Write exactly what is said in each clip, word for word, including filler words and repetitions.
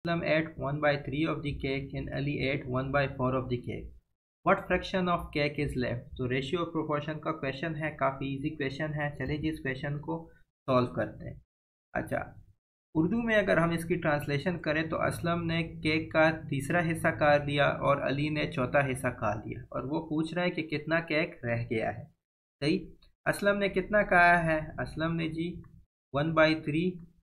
Aslam ate one by three of the cake and Ali ate one by four of the cake. What fraction of cake is left? तो ratio of proportion का question है, काफ़ी easy question है। चलिए जी इस question को solve करते हैं। अच्छा, उर्दू में अगर हम इसकी ट्रांसलेशन करें तो असलम ने केक का तीसरा हिस्सा खा लिया और अली ने चौथा हिस्सा खा लिया, और वो पूछ रहा है कि कितना केक रह गया है। सही, असलम ने कितना खाया है? असलम ने जी one by three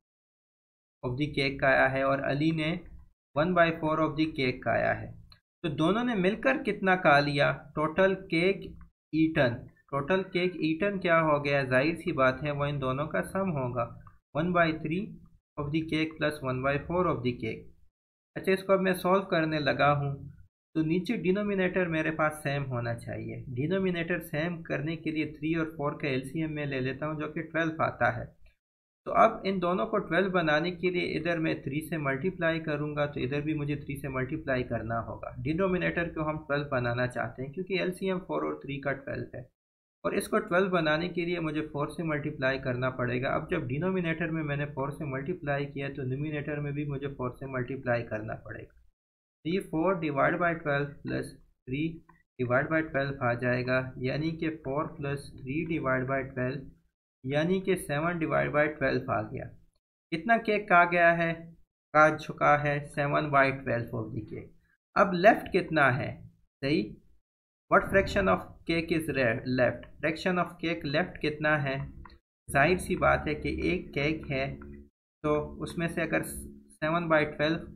of the cake खाया है और अली ने one by four of the cake खाया है। तो दोनों ने मिलकर कितना खा लिया? Total cake eaten. Total cake eaten क्या हो गया? जाहिर सी बात है वो इन दोनों का सम होगा, one by three of the cake plus one by four of the cake. अच्छा, इसको अब मैं सॉल्व करने लगा हूँ तो नीचे डिनोमिनेटर मेरे पास सेम होना चाहिए। डिनोमिनेटर सेम करने के लिए थ्री और फोर का एलसीएम में ले लेता हूँ जो कि ट्वेल्व आता है। तो अब इन दोनों को ट्वेल्व बनाने के लिए इधर मैं थ्री से मल्टीप्लाई करूँगा तो इधर भी मुझे थ्री से मल्टीप्लाई करना होगा। डिनोमिनेटर को हम ट्वेल्व बनाना चाहते हैं क्योंकि एलसीएम फोर और थ्री का ट्वेल्व है, और इसको ट्वेल्व बनाने के लिए मुझे फोर से मल्टीप्लाई करना पड़ेगा। अब जब डिनोमिनेटर में मैंने फोर से मल्टीप्लाई किया तो न्यूमिनेटर में भी मुझे फोर से मल्टीप्लाई करना पड़ेगा। तो ये four divide by twelve plus three divide by twelve आ जाएगा, यानी कि four plus three divide by twelve यानी कि सेवन डिवाइड बाई ट्वेल्व आ गया। कितना केक आ गया है? का चुका है seven by twelve of the cake. अब लेफ्ट कितना है? सही, what fraction of cake is left? Fraction of cake left कितना है? जाहिर सी बात है कि एक केक है तो उसमें से अगर सेवन बाई ट्वेल्व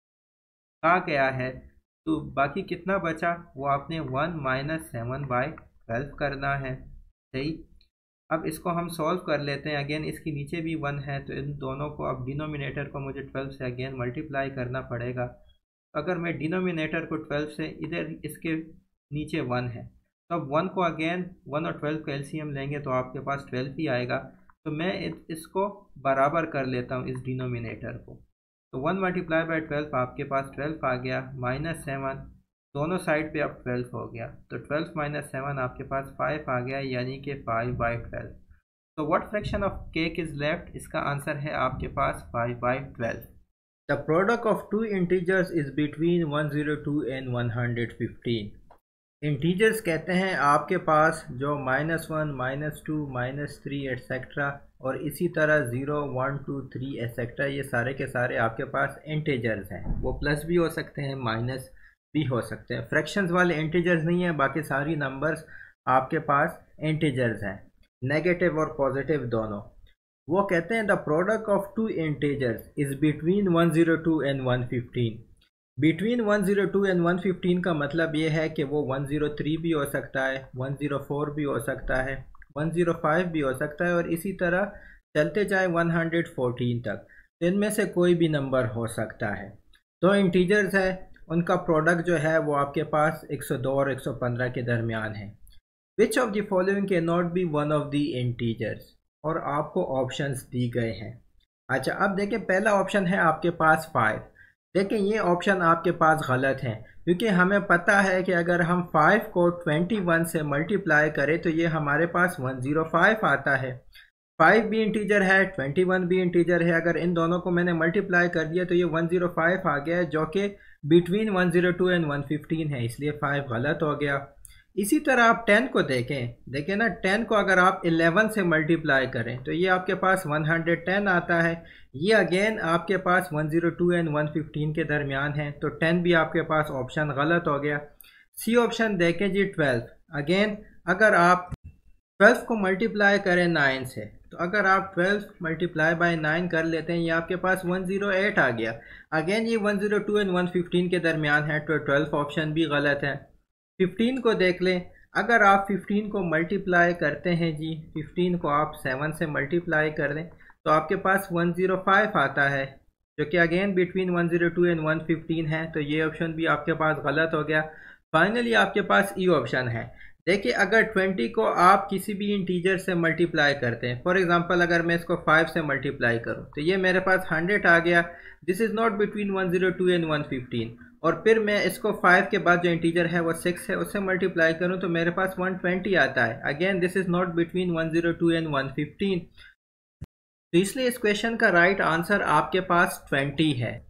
आ गया है तो बाकी कितना बचा? वो आपने one minus seven by twelve करना है। सही, अब इसको हम सॉल्व कर लेते हैं। अगेन इसके नीचे भी वन है तो इन दोनों को अब डिनोमिनेटर को मुझे ट्वेल्व से अगेन मल्टीप्लाई करना पड़ेगा। अगर मैं डिनोमिनेटर को ट्वेल्व से इधर इसके नीचे वन है तो अब वन को अगेन वन और ट्वेल्व का एलसीएम लेंगे तो आपके पास ट्वेल्व ही आएगा। तो मैं इसको बराबर कर लेता हूँ इस डिनोमिनेटर को। तो वन मल्टीप्लाई बाई ट्वेल्व आपके पास ट्वेल्व आ गया, माइनस सेवन दोनों साइड पे अब ट्वेल्व हो गया, तो ट्वेल्व माइनस सेवन आपके पास फाइव आ गया, यानी कि फाइव बाई ट्वेल्व। तो what fraction of cake is left? इसका आंसर है आपके पास five by twelve. The product of two integers is between one zero two and one hundred fifteen. Integers कहते हैं आपके पास जो minus one minus two minus three etcetera और इसी तरह zero one two three etcetera, ये सारे के सारे आपके पास इंटीजर्स हैं। वो प्लस भी हो सकते हैं, माइनस भी हो सकते हैं। फ्रैक्शंस वाले इंटीजर्स नहीं है, बाकी सारी नंबर्स आपके पास इंटीजर्स हैं, नेगेटिव और पॉजिटिव दोनों। वो कहते हैं the product of two integers is between one zero two and one fifteen. Between one zero two and one fifteen का मतलब ये है कि वो वन ज़ीरो थ्री भी हो सकता है, वन ज़ीरो फोर भी हो सकता है, वन ज़ीरो फाइव भी हो सकता है, और इसी तरह चलते जाए वन हंड्रेड फोर्टीन तक। तो इनमें से कोई भी नंबर हो सकता है। दो इंटीजर्स है, उनका प्रोडक्ट जो है वो आपके पास एक सौ दो और एक सौ पंद्रह के दरमियान है। Which of the following can not be one of the integers, और आपको ऑप्शंस दी गए हैं। अच्छा, अब देखें पहला ऑप्शन है आपके पास फाइव। देखें ये ऑप्शन आपके पास गलत है, क्योंकि हमें पता है कि अगर हम फाइव को ट्वेंटी वन से मल्टीप्लाई करें तो ये हमारे पास वन ज़ीरो फाइव आता है। फाइव भी इंटीजर है, ट्वेंटी वन भी इंटीजर है, अगर इन दोनों को मैंने मल्टीप्लाई कर दिया तो ये वन ज़ीरो फाइव आ गया है, जो कि between one zero two and one fifteen है, इसलिए फाइव गलत हो गया। इसी तरह आप टेन को देखें, देखें ना, टेन को अगर आप इलेवन से मल्टीप्लाई करें तो ये आपके पास वन हंड्रेड टेन आता है। ये अगेन आपके पास one zero two and one fifteen के दरमियान है, तो टेन भी आपके पास ऑप्शन गलत हो गया। सी ऑप्शन देखें जी ट्वेल्व। अगेन अगर आप ट्वेल्व को मल्टीप्लाई करें नाइन से, तो अगर आप ट्वेल्व मल्टीप्लाई बाय नाइन कर लेते हैं, ये आपके पास वन ज़ीरो एट आ गया। अगेन ये one zero two and one fifteen के दरमियान है, तो ट्वेल्व ऑप्शन भी गलत है। फिफ्टीन को देख लें, अगर आप फिफ्टीन को मल्टीप्लाई करते हैं जी, फिफ्टीन को आप सेवन से मल्टीप्लाई कर दें तो आपके पास वन ज़ीरो फाइव आता है, जो कि again between one zero two and one fifteen है, तो ये ऑप्शन भी आपके पास गलत हो गया। फाइनली आपके पास ई ऑप्शन है। देखिए अगर ट्वेंटी को आप किसी भी इंटीजर से मल्टीप्लाई करते हैं, फॉर एग्जांपल अगर मैं इसको फाइव से मल्टीप्लाई करूं तो ये मेरे पास हंड्रेड आ गया। This is not between one zero two and one fifteen. और फिर मैं इसको फाइव के बाद जो इंटीजर है वो सिक्स है, उससे मल्टीप्लाई करूं तो मेरे पास वन ट्वेंटी आता है। Again this is not between one zero two and one fifteen. तो इसलिए इस क्वेश्चन का राइट आंसर आपके पास ट्वेंटी है।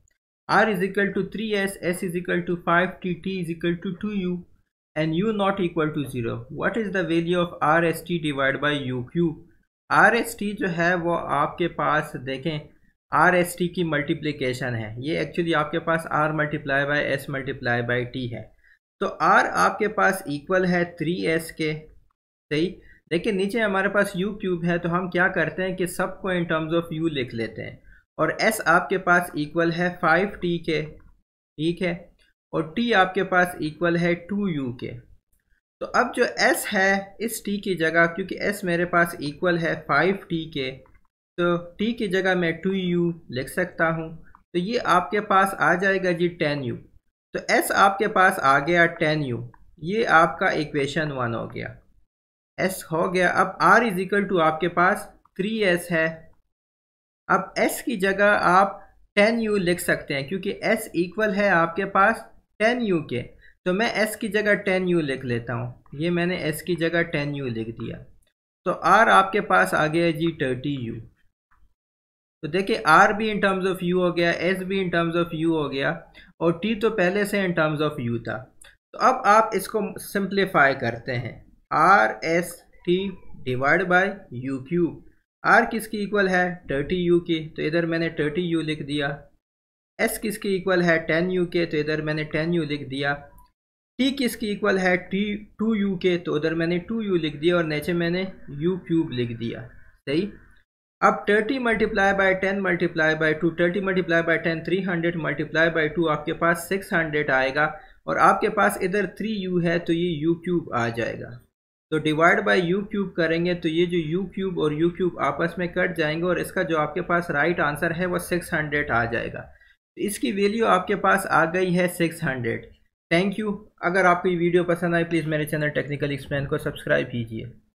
r is equal to three s, s is equal to five t, t is equal to two u and u not equal to zero. What is the value of r s t divided by u cube? r s t जो है वो आपके पास देखें r s t की multiplication है, ये actually आपके पास r multiply by s multiply by t है। तो r आपके पास इक्वल है थ्री एस के, सही। लेकिन नीचे हमारे पास u क्यूब है, तो हम क्या करते हैं कि सबको इन टर्म्स ऑफ u लिख लेते हैं और s आपके पास इक्वल है फाइव टी के, ठीक है, और t आपके पास इक्वल है टू यू के। तो अब जो s है इस t की जगह, क्योंकि s मेरे पास इक्वल है फाइव टी के, तो t की जगह मैं टू यू लिख सकता हूँ। तो ये आपके पास आ जाएगा जी टेन यू। तो s आपके पास आ गया टेन यू, ये आपका इक्वेशन वन हो गया, s हो गया। अब r इज इक्वल टू आपके पास थ्री एस है। अब s की जगह आप टेन यू लिख सकते हैं, क्योंकि s इक्वल है आपके पास टेन यू के। तो मैं s की जगह टेन यू लिख लेता हूँ, ये मैंने s की जगह टेन यू लिख दिया। तो r आपके पास आ गया जी थर्टी यू। तो देखिए r भी इन टर्म्स ऑफ u हो गया, s भी इन टर्म्स ऑफ u हो गया और t तो पहले से इन टर्म्स ऑफ u था। तो अब आप इसको सिंप्लीफाई करते हैं, R S T divide by U cube. r किसकी इक्वल है थर्टी यू की, तो इधर मैंने थर्टी यू लिख दिया। s किसकी इक्वल है टेन यू के, तो इधर मैंने टेन यू लिख दिया। t किसकी इक्वल है टी टू यू के, तो उधर मैंने टू यू लिख दिया और नीचे मैंने u क्यूब लिख दिया, सही। अब thirty multiply by ten multiply by two, thirty multiply by ten three hundred multiply by two आपके पास सिक्स हंड्रेड आएगा और आपके पास इधर थ्री यू है तो ये u क्यूब आ जाएगा। तो डिवाइड बाय u क्यूब करेंगे तो ये जो u क्यूब और u क्यूब आपस में कट जाएंगे और इसका जो आपके पास राइट आंसर है वो सिक्स हंड्रेड आ जाएगा। तो इसकी वैल्यू आपके पास आ गई है सिक्स हंड्रेड। Thank you. अगर आपको ये वीडियो पसंद आई प्लीज़ मेरे चैनल टेक्निकल एक्सप्लेन को सब्सक्राइब कीजिए।